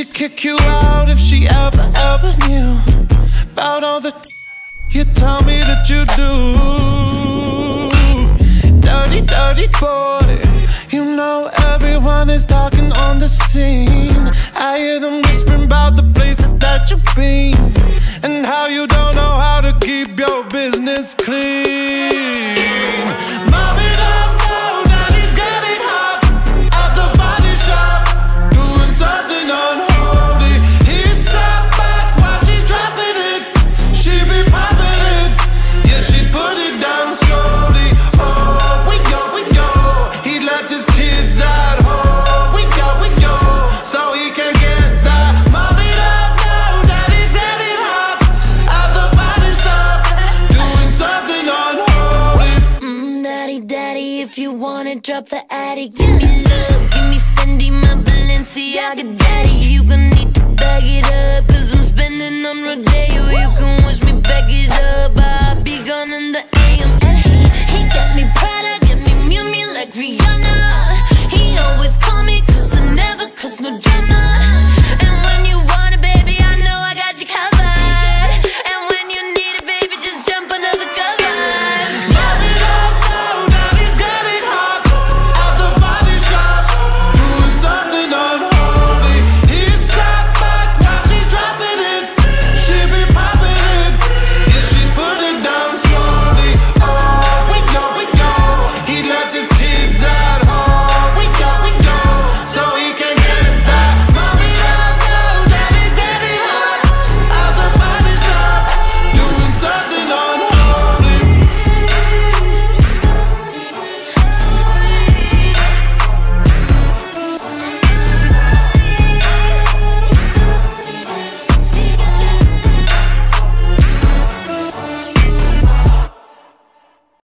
she'd kick you out if she ever knew about all the you tell me that you do. Dirty, dirty boy, you know everyone is talking on the scene. I hear them whispering about the places that you've been and how you don't know how to keep your business clean. Mommy don't know that he's getting hot at the body shop, doing something unholy. He's sat back while she's dropping it. She be popping it, yeah, she put it down slowly. Oh, we go, he left his kids at home. We go, so he can get that. Mommy don't know that he's getting hot at the body shop, doing something unholy. Daddy, daddy, if you wanna drop the attic, give me love, give me Fendi, my Balenciaga daddy. You gon' need to bag it up,